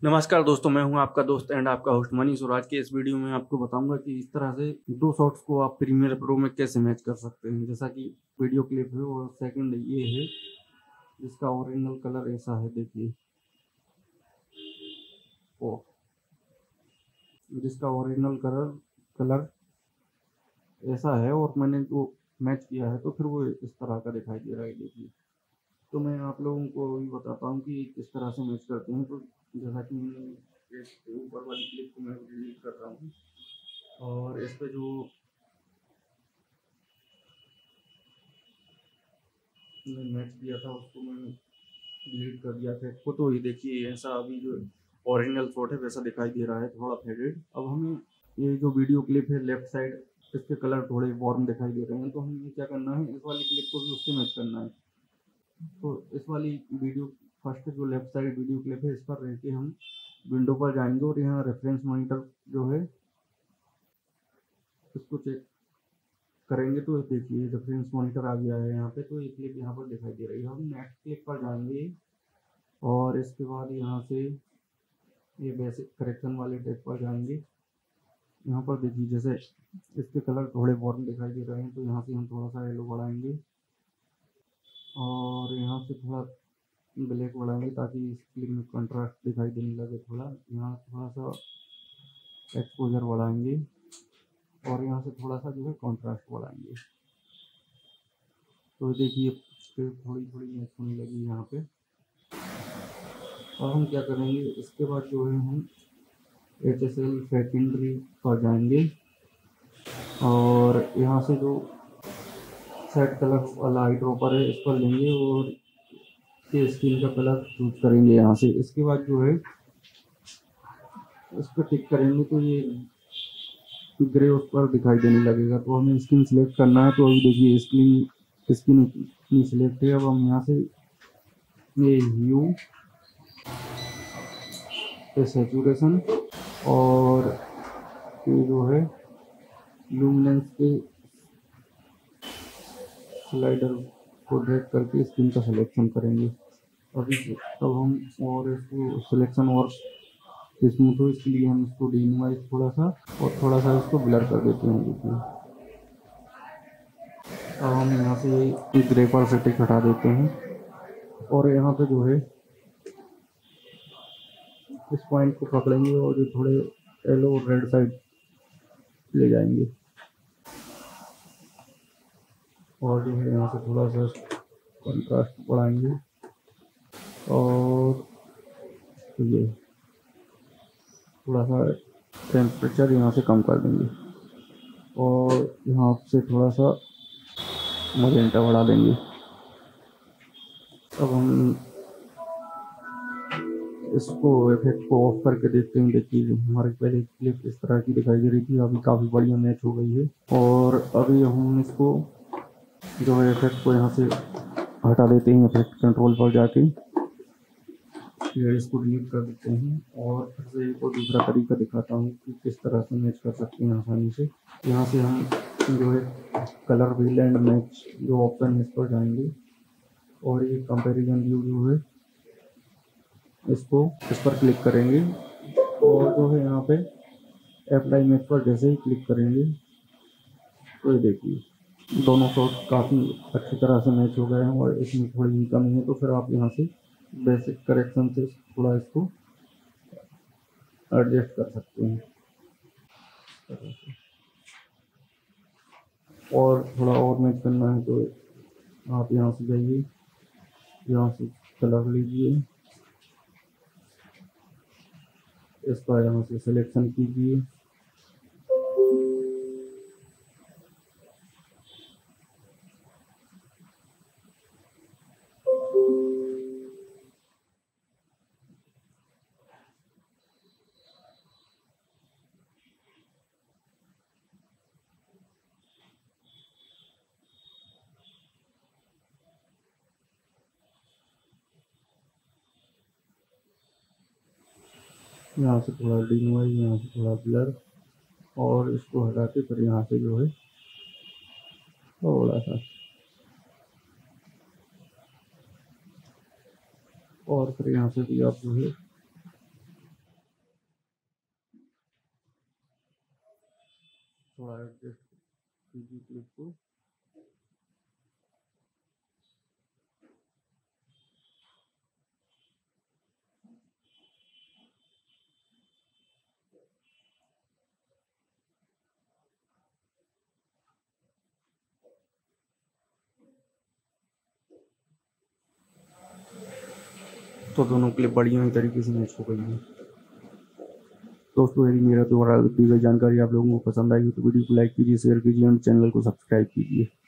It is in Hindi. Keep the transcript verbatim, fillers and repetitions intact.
नमस्कार दोस्तों, मैं हूं आपका दोस्त एंड आपका होस्ट मनीष और आज के इस वीडियो में आपको बताऊंगा कि इस तरह से दो शॉट्स को आप प्रीमियर प्रो में कैसे मैच कर सकते हैं। जैसा कि वीडियो क्लिप है और सेकंड ये है जिसका ओरिजिनल कलर ऐसा है, देखिए। ओ जिसका ओरिजिनल कलर कलर ऐसा है और मैंने जो मैच किया है तो फिर वो इस तरह का दिखाई दे रहा है, देखिए। तो मैं आप लोगों को भी बताता हूँ कि किस तरह से मैच करते हैं। तो जैसा कि मैंने इस ऊपर वाली क्लिप को मैं डिलीट कर रहा हूँ और इस पे जो मैंने मैच किया था उसको मैंने डिलीट कर दिया था को। तो ये देखिए, ऐसा अभी जो ओरिजिनल शॉट है वैसा दिखाई दे रहा है, थोड़ा फेडेड। अब हमें ये जो वीडियो क्लिप है लेफ्ट साइड, इसके कलर थोड़े वार्म दिखाई दे रहे हैं, तो हमें क्या करना है, इस वाली क्लिप को भी उससे मैच करना है। तो इस वाली वीडियो फर्स्ट जो लेफ्ट साइड वीडियो क्लिप है इस पर रह के हम विंडो पर जाएंगे और यहाँ रेफरेंस मॉनिटर जो है इसको चेक करेंगे। तो देखिए रेफरेंस मॉनिटर आ गया है यहाँ पे, तो ये क्लिप यहाँ पर दिखाई दे रही है। हम नेक्स्ट क्लिप पर जाएंगे और इसके बाद यहाँ से ये बेसिक करेक्शन वाले टेप पर जाएंगे। यहाँ पर देखिए जैसे इसके कलर थोड़े वार्म दिखाई दे रहे हैं, तो यहाँ से हम थोड़ा सा येलो बढ़ाएंगे और यहाँ से थोड़ा ब्लैक बढ़ाएंगे ताकि इस क्लिप में कंट्रास्ट दिखाई देने लगे थोड़ा। यहाँ थोड़ा सा एक्सपोजर बढ़ाएंगे और यहाँ से थोड़ा सा जो है कॉन्ट्रास्ट बढ़ाएंगे। तो देखिए फिर थोड़ी थोड़ी मैच होने लगी यहाँ पे। और हम क्या करेंगे, इसके बाद जो है हम एच एस एल सेकेंडरी पर जाएंगे और यहाँ से जो सेट कलर वाला आई ड्रॉपर है इस पर लेंगे और ये स्क्रीन का कलर चूज करेंगे यहाँ से। इसके बाद जो है इस पर टिक करेंगे तो ये ग्रे उस पर दिखाई देने लगेगा। तो हमें स्क्रीन सिलेक्ट करना है। तो अभी देखिए स्क्रीन स्क्रीन सिलेक्ट है। अब हम यहाँ से ये ह्यू पे सैचुरेशन और ये जो है लूमिनेंस के स्लाइडर को ड्रैग करके स्क्रीन का सिलेक्शन करेंगे। अभी तब हम और इसको सिलेक्शन और स्मूथ हो इसके लिए हम इसको डिमिनिमाइज थोड़ा सा और थोड़ा सा इसको ब्लर कर देते हैं, देखिए। अब हम यहाँ से ग्रे पर से टिक हटा देते हैं और यहाँ पे जो है इस पॉइंट को पकड़ेंगे और जो थोड़े येलो और रेड साइड ले जाएंगे और जो है यहाँ से थोड़ा सा कंट्रास्ट बढ़ाएंगे और ये थोड़ा सा टेम्परेचर यहाँ से कम कर देंगे और यहाँ से थोड़ा सा मजेंटा बढ़ा देंगे। अब हम इसको इफेक्ट को ऑफ करके देखते हैं। देखिए हमारी पहले क्लिप इस तरह की दिखाई दे रही थी, अभी काफ़ी बढ़िया मैच हो गई है। और अभी हम इसको जो है इफेक्ट को यहाँ से हटा देते हैं, इफेक्ट कंट्रोल पर जाके फिर इसको डिलीट कर देते हैं और फिर से एक और दूसरा तरीका दिखाता हूँ कि किस तरह से मैच कर सकते हैं आसानी से। यहाँ से हम जो है कलर व्हील एंड मैच जो ऑप्शन है इस पर जाएंगे और ये कंपैरिजन व्यू जो है इसको इस पर क्लिक करेंगे और जो है यहाँ पे अप्लाई मैच पर जैसे ही क्लिक करेंगे तो ये देखिए दोनों शॉट काफ़ी अच्छी तरह से मैच हो गए हैं और इसमें थोड़ी भी कमी है तो फिर आप यहाँ से बेसिक करेक्शन से थोड़ा इसको एडजस्ट कर सकते हैं और थोड़ा और मैच करना है तो आप यहाँ से जाइए, यहाँ से कलर लीजिए, इसका यहाँ से सिलेक्शन कीजिए यहाँ से थोड़ा डिनोइज, यहाँ से थोड़ा ब्लर और इसको हटा के फिर यहाँ से जो है थोड़ा सा और फिर यहाँ से भी आप जो है थोड़ा एडजस्ट कीजिए क्लिप को। तो दोनों क्लिप बढ़िया ही तरीके से मैच हो गई है। दोस्तों यदि मेरा द्वारा दी गई जानकारी आप लोगों को पसंद आई हो तो वीडियो को लाइक कीजिए, शेयर कीजिए और चैनल को सब्सक्राइब कीजिए।